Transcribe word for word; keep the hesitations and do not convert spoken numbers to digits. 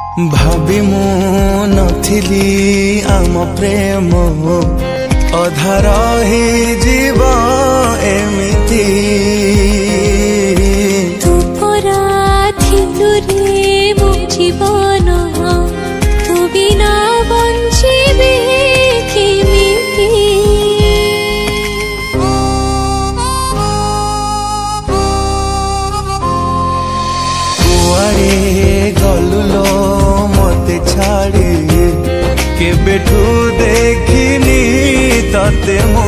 भाभी मु नथिली आम प्रेम अधार ही जीव एमिति तू परा थिलु रे मो जीवन तू बिना बंचिबे केमिति कुआरे गलुलो मते छाड़ी के बेठू देखिनी तते मो